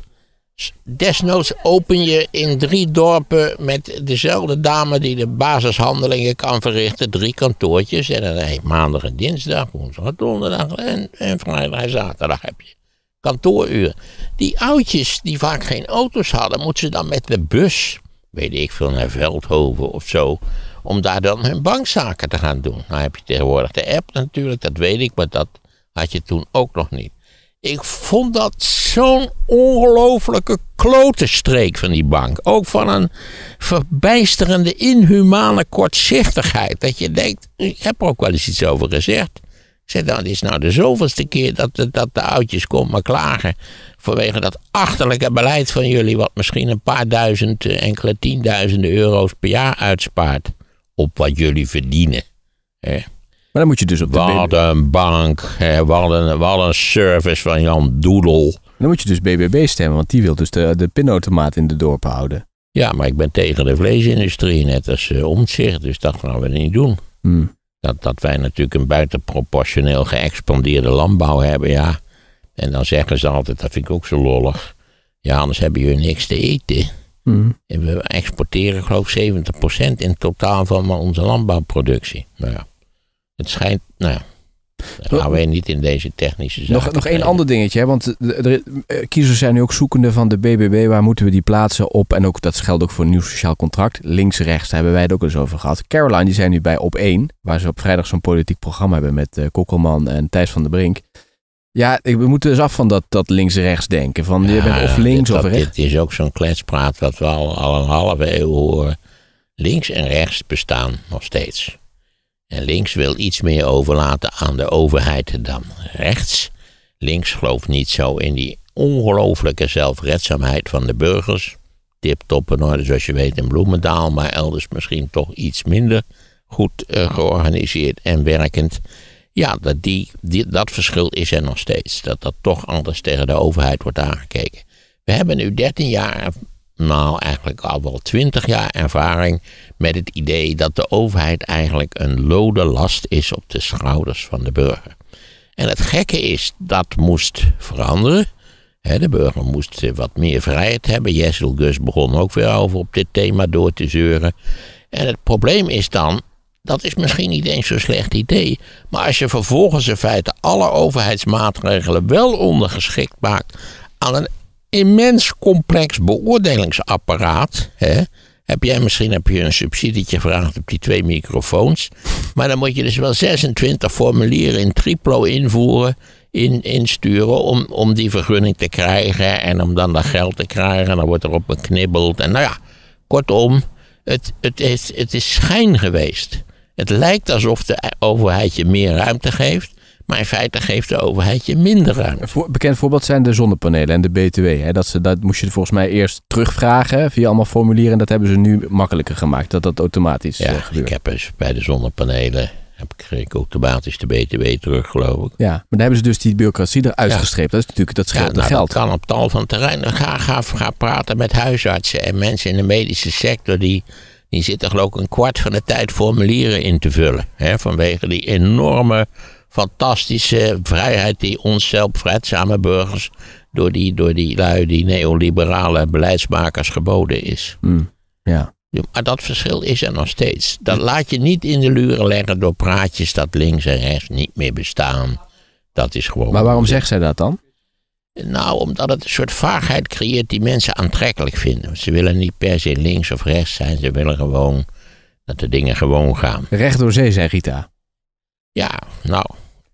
Desnoods open je in drie dorpen met dezelfde dame die de basishandelingen kan verrichten. Drie kantoortjes. En dan hey, maandag en dinsdag, woensdag, donderdag en, en vrijdag en zaterdag heb je kantooruren. Die oudjes die vaak geen auto's hadden, moeten ze dan met de bus, weet ik veel, naar Veldhoven of zo, om daar dan hun bankzaken te gaan doen. Nou heb je tegenwoordig de app natuurlijk, dat weet ik, maar dat had je toen ook nog niet. Ik vond dat zo'n ongelofelijke klotenstreek van die bank. Ook van een verbijsterende, inhumane kortzichtigheid. Dat je denkt, ik heb er ook wel eens iets over gezegd. Ik zei, nou, dit is nou de zoveelste keer dat, dat de oudjes komen maar klagen. Vanwege dat achterlijke beleid van jullie, wat misschien een paar duizend, enkele tienduizenden euro's per jaar uitspaart. Op wat jullie verdienen. Hè. Maar dan moet je dus op de Wat een bank, hè, wat, een, wat een service van Jan Doedel. Dan moet je dus B B B stemmen, want die wil dus de, de pinautomaat in de dorpen houden. Ja, maar ik ben tegen de vleesindustrie, net als uh, Omtzigt, dus dat gaan we niet doen. Hmm. Dat, dat wij natuurlijk een buitenproportioneel geëxpandeerde landbouw hebben, ja. En dan zeggen ze altijd, dat vind ik ook zo lollig. Ja, anders hebben jullie niks te eten. Hmm. En we exporteren geloof ik zeventig procent in totaal van onze landbouwproductie. Nou ja. Het schijnt, nou ja, daar gaan we niet in deze technische zaken. Nog, nog één ander dingetje, hè? Want de, de, kiezers zijn nu ook zoekende van de B B B. Waar moeten we die plaatsen op? En ook, dat geldt ook voor een nieuw sociaal contract. Links, rechts, daar hebben wij het ook eens over gehad. Caroline, die zijn nu bij Op één. Waar ze op vrijdag zo'n politiek programma hebben met uh, Kokkelman en Thijs van der Brink. Ja, we moeten dus af van dat, dat links-rechts denken. Van ja, je bent of links dit, of rechts. Dit is ook zo'n kletspraat wat we al, al een halve eeuw horen. Links en rechts bestaan nog steeds. En links wil iets meer overlaten aan de overheid dan rechts. Links gelooft niet zo in die ongelooflijke zelfredzaamheid van de burgers. Tip-top in orde, zoals je weet, in Bloemendaal, maar elders misschien toch iets minder goed uh, georganiseerd en werkend. Ja, dat, die, die, dat verschil is er nog steeds. Dat dat toch anders tegen de overheid wordt aangekeken. We hebben nu dertien jaar... nou eigenlijk al wel twintig jaar ervaring met het idee dat de overheid eigenlijk een lode last is op de schouders van de burger. En het gekke is, dat moest veranderen. He, de burger moest wat meer vrijheid hebben. Jessel Gus begon ook weer over op dit thema door te zeuren. En het probleem is dan, dat is misschien niet eens zo'n slecht idee, maar als je vervolgens in feite alle overheidsmaatregelen wel ondergeschikt maakt aan een immens complex beoordelingsapparaat. Hè? Heb jij misschien heb je een subsidietje gevraagd op die twee microfoons. Maar dan moet je dus wel zesentwintig formulieren in triplo invoeren, in, insturen om, om die vergunning te krijgen. En om dan dat geld te krijgen. En dan wordt erop beknibbeld. En nou ja, kortom, het, het, is, het is schijn geweest. Het lijkt alsof de overheid je meer ruimte geeft. Maar in feite geeft de overheid je minder ruimte. Een bekend voorbeeld zijn de zonnepanelen en de B T W. Hè? Dat, ze, dat moest je volgens mij eerst terugvragen via allemaal formulieren. En dat hebben ze nu makkelijker gemaakt. Dat dat automatisch ja, uh, gebeurt. Ik heb dus bij de zonnepanelen heb ik, kreeg ik automatisch de B T W terug, geloof ik. Ja, maar dan hebben ze dus die bureaucratie eruit ja. gestreept. Dat is natuurlijk, dat scheelt ja, nou, de geld. Dat kan op tal van terreinen. Ga, ga, ga praten met huisartsen en mensen in de medische sector. Die, die zitten geloof ik een kwart van de tijd formulieren in te vullen. Hè, vanwege die enorme... fantastische vrijheid die ons zelfvrijdzame burgers door die, door die lui, die neoliberale beleidsmakers geboden is. Mm, ja. Maar dat verschil is er nog steeds. Dat laat je niet in de luren leggen door praatjes dat links en rechts niet meer bestaan. Dat is gewoon... Maar waarom zegt zij dat dan? Nou, omdat het een soort vaagheid creëert die mensen aantrekkelijk vinden. Ze willen niet per se links of rechts zijn. Ze willen gewoon dat de dingen gewoon gaan. Recht door zee, zei Rita. Ja, nou,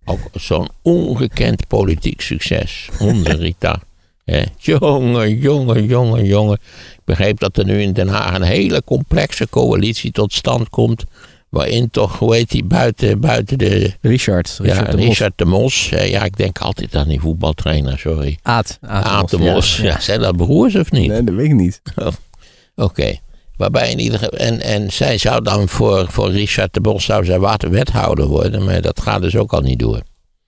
Ook zo'n ongekend politiek succes. Onze Rita. He, jongen, jongen, jongen, jongen. Ik begreep dat er nu in Den Haag een hele complexe coalitie tot stand komt. Waarin toch, hoe heet die, buiten, buiten de... Richard. Richard, ja, de, Richard de Mos. Ja, ik denk altijd aan die voetbaltrainer, sorry. Aad. Aad, Aad de Mos. Ja, ja. Zijn dat broers of niet? Nee, dat weet ik niet. Oh, Oké. Okay. Waarbij in ieder geval... En, en zij zou dan voor, voor Richard de Mos zou zij waterwethouder worden. Maar dat gaat dus ook al niet door.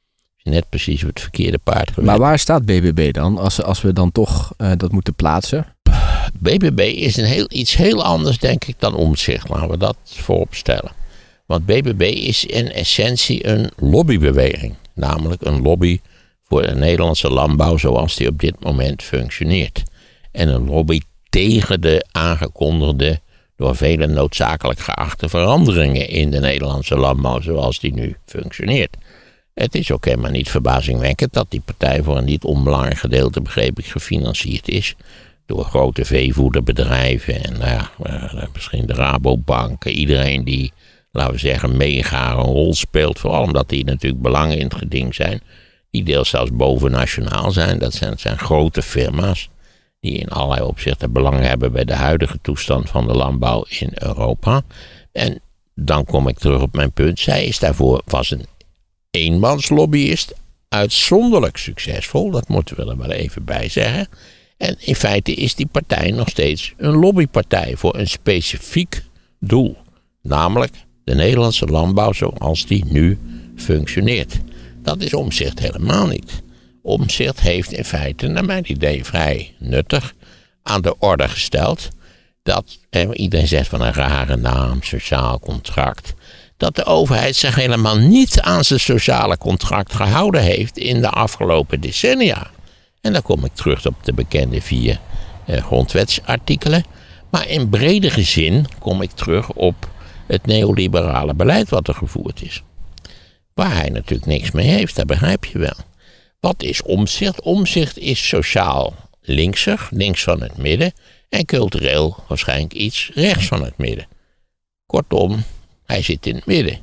Net precies op het verkeerde paard geweest. Maar waar staat B B B dan? Als, als we dan toch uh, dat moeten plaatsen? B B B is een heel, iets heel anders, denk ik, dan Omtzigt. Laten we dat voorop stellen. Want B B B is in essentie een lobbybeweging. Namelijk een lobby voor de Nederlandse landbouw zoals die op dit moment functioneert. En een lobby tegen de aangekondigde, door velen noodzakelijk geachte veranderingen in de Nederlandse landbouw zoals die nu functioneert. Het is ook helemaal niet verbazingwekkend dat die partij voor een niet onbelangrijk gedeelte, begreep ik, gefinancierd is door grote veevoederbedrijven en nou ja, misschien de Rabobank. Iedereen die, laten we zeggen, mega een rol speelt. Vooral omdat die natuurlijk belangen in het geding zijn. Die deels zelfs bovennationaal zijn. Dat zijn, zijn grote firma's die in allerlei opzichten belang hebben bij de huidige toestand van de landbouw in Europa. En dan kom ik terug op mijn punt. Zij is daarvoor, was een eenmanslobbyist, uitzonderlijk succesvol. Dat moeten we er wel even bij zeggen. En in feite is die partij nog steeds een lobbypartij voor een specifiek doel. Namelijk de Nederlandse landbouw zoals die nu functioneert. Dat is Omtzigt helemaal niet. Omtzigt heeft in feite, naar mijn idee vrij nuttig, aan de orde gesteld dat, eh, iedereen zegt van een rare naam, sociaal contract, dat de overheid zich helemaal niet aan zijn sociale contract gehouden heeft in de afgelopen decennia. En dan kom ik terug op de bekende vier eh, grondwetsartikelen. Maar in bredere zin kom ik terug op het neoliberale beleid wat er gevoerd is. Waar hij natuurlijk niks mee heeft, dat begrijp je wel. Wat is Omtzigt? Omtzigt is sociaal linksig, links van het midden. En cultureel waarschijnlijk iets rechts van het midden. Kortom, hij zit in het midden.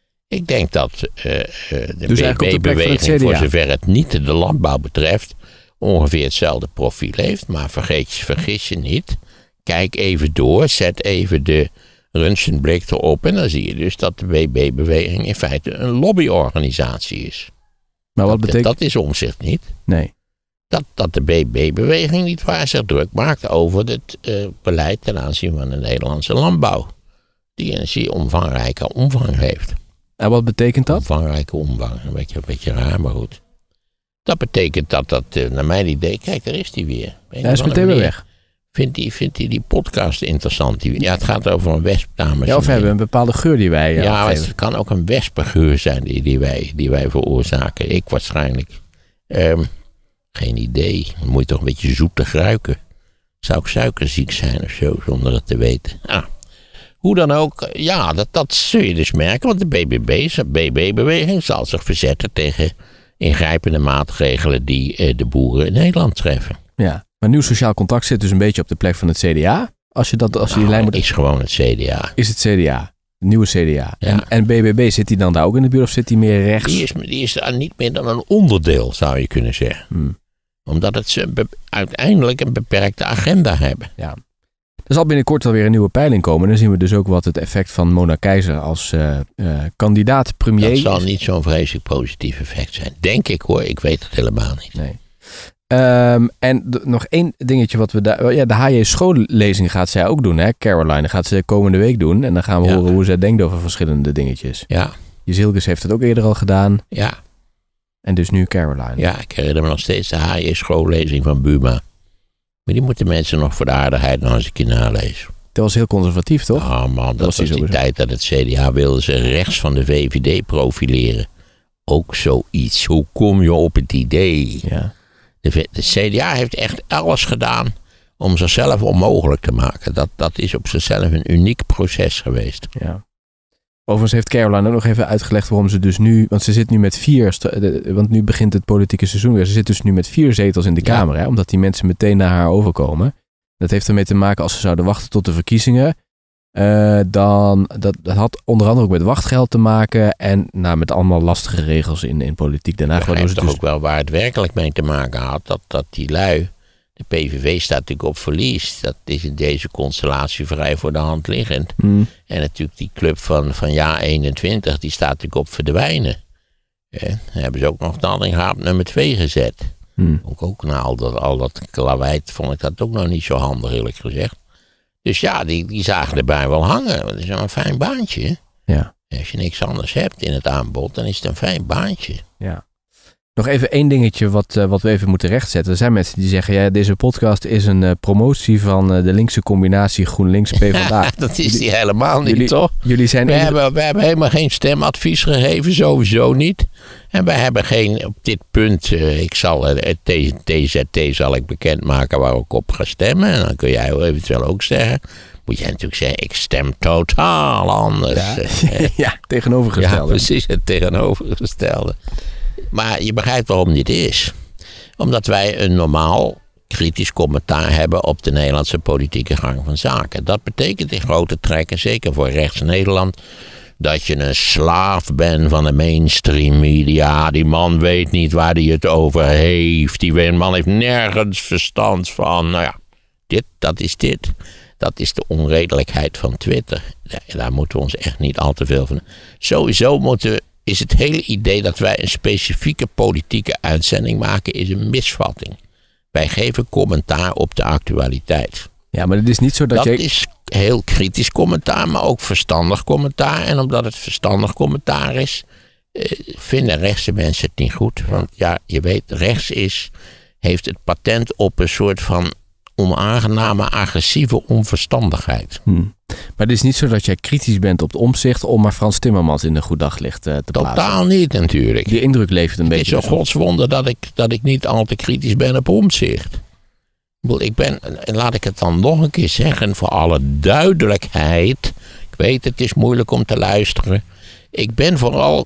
Ik denk dat uh, de dus B B B-beweging, voor zover het niet de landbouw betreft, ongeveer hetzelfde profiel heeft. Maar vergeet, vergis je niet. Kijk even door, zet even de röntgenblik erop. En dan zie je dus dat de B B B-beweging in feite een lobbyorganisatie is. Maar wat dat, betekent... dat is Omtzigt niet. Nee. Dat, dat de B B B-beweging niet waar zich druk maakt over het uh, beleid ten aanzien van de Nederlandse landbouw. Die een zeer omvangrijke omvang heeft. En wat betekent dat? Omvangrijke omvang. Een beetje, een beetje raar, maar goed. Dat betekent dat dat, uh, naar mijn idee, kijk, daar is die weer. Hij is meteen weer weg. Vindt hij vindt die, die podcast interessant? Die, ja, het gaat over een wesp, dames. Ja, of we hebben een bepaalde geur die wij uh, Ja, maar het kan ook een wespengeur zijn die, die, wij, die wij veroorzaken. Ik waarschijnlijk. Um, geen idee. Dan moet je toch een beetje zoetig ruiken. Zou ik suikerziek zijn of zo, zonder het te weten. Ah. Hoe dan ook, ja, dat, dat zul je dus merken. Want de B B B, de B B-beweging, zal zich verzetten tegen ingrijpende maatregelen die eh, de boeren in Nederland treffen. Ja, maar nieuw sociaal contract zit dus een beetje op de plek van het C D A. Als je, dat, als je nou, die lijn moet... is gewoon het C D A. Is het C D A. Het nieuwe C D A. Ja. En, en B B B, zit die dan daar ook in de buurt of zit die meer rechts? Die is, die is daar niet meer dan een onderdeel, zou je kunnen zeggen. Hmm. Omdat het ze be- uiteindelijk een beperkte agenda hebben. Ja. Er zal binnenkort alweer een nieuwe peiling komen. Dan zien we dus ook wat het effect van Mona Keizer als uh, uh, kandidaat premier is. Dat zal is. niet zo'n vreselijk positief effect zijn. Denk ik hoor, ik weet het helemaal niet. Nee. Um, en d- nog één dingetje wat we daar... Ja, de H J schoollezing gaat zij ook doen, hè? Caroline gaat ze komende week doen. En dan gaan we ja. horen hoe zij denkt over verschillende dingetjes. Ja. Jezilkes heeft het ook eerder al gedaan. Ja. En dus nu Caroline. Ja, ik herinner me nog steeds de H J schoollezing van Buma. Maar die moeten mensen nog voor de aardigheid nog eens een keer nalezen. Dat was heel conservatief, toch? Oh man, dat, dat was die sowieso. Tijd dat het C D A wilde ze rechts van de V V D profileren. Ook zoiets. Hoe kom je op het idee? Ja. De, de C D A heeft echt alles gedaan om zichzelf onmogelijk te maken. Dat, dat is op zichzelf een uniek proces geweest. Ja. Overigens heeft Caroline ook nog even uitgelegd waarom ze dus nu... Want ze zit nu met vier... Want nu begint het politieke seizoen weer. Ze zit dus nu met vier zetels in de ja. Kamer. Hè, omdat die mensen meteen naar haar overkomen. Dat heeft ermee te maken als ze zouden wachten tot de verkiezingen. Uh, dan, dat, dat had onder andere ook met wachtgeld te maken. En nou, met allemaal lastige regels in, in politiek. Daarna Dat is toch dus... ook wel waar het werkelijk mee te maken had. Dat, dat die lui, de P V V staat natuurlijk op verlies. Dat is in deze constellatie vrij voor de hand liggend. Hmm. En natuurlijk die club van, van Ja eenentwintig, die staat natuurlijk op verdwijnen. Ja, dan hebben ze ook nog Dallinga op nummer twee gezet. Hmm. Ook, ook na al dat, al dat klawijt vond ik dat ook nog niet zo handig, eerlijk gezegd. Dus ja, die, die zagen erbij wel hangen. Dat is wel een fijn baantje. Ja. Als je niks anders hebt in het aanbod, dan is het een fijn baantje. Ja. Nog even één dingetje wat, uh, wat we even moeten rechtzetten. Er zijn mensen die zeggen, ja, deze podcast is een uh, promotie van uh, de linkse combinatie GroenLinks-PvdA. Dat is die helemaal niet, jullie, toch? Jullie zijn we, in... hebben, we hebben helemaal geen stemadvies gegeven, sowieso niet. En we hebben geen, op dit punt, uh, ik zal uh, T Z T zal ik bekendmaken waar ik op ga stemmen. En dan kun jij eventueel ook zeggen, moet jij natuurlijk zeggen, ik stem totaal anders. Ja, ja tegenovergestelde. Ja, precies, het tegenovergestelde. Maar je begrijpt waarom dit is. Omdat wij een normaal kritisch commentaar hebben op de Nederlandse politieke gang van zaken. Dat betekent in grote trekken, zeker voor rechts Nederland, dat je een slaaf bent van de mainstream media. Die man weet niet waar hij het over heeft. Die man heeft nergens verstand van. Nou ja, dit, dat is dit. Dat is de onredelijkheid van Twitter. Daar moeten we ons echt niet al te veel van. Sowieso moeten we, is het hele idee dat wij een specifieke politieke uitzending maken, is een misvatting. Wij geven commentaar op de actualiteit. Ja, maar het is niet zo dat, dat je... Dat is heel kritisch commentaar, maar ook verstandig commentaar. En omdat het verstandig commentaar is, eh, vinden rechtse mensen het niet goed. Want ja, je weet, rechts is, heeft het patent op een soort van onaangename, agressieve onverstandigheid. Hmm. Maar het is niet zo dat jij kritisch bent op het Omtzigt om maar Frans Timmermans in een goed daglicht uh, te Totaal plaatsen. Totaal niet natuurlijk. Die indruk leeft een het beetje. Het is een godswonder dat ik, dat ik niet al te kritisch ben op Omtzigt. Ik ben, en laat ik het dan nog een keer zeggen, voor alle duidelijkheid. Ik weet, het is moeilijk om te luisteren. Ik ben vooral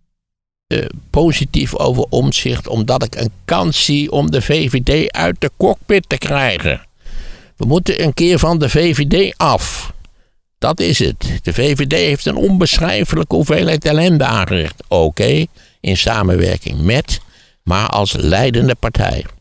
uh, positief over Omtzigt, omdat ik een kans zie om de V V D uit de cockpit te krijgen. We moeten een keer van de V V D af. Dat is het. De V V D heeft een onbeschrijfelijke hoeveelheid ellende aangericht. Oké, okay, in samenwerking met, maar als leidende partij.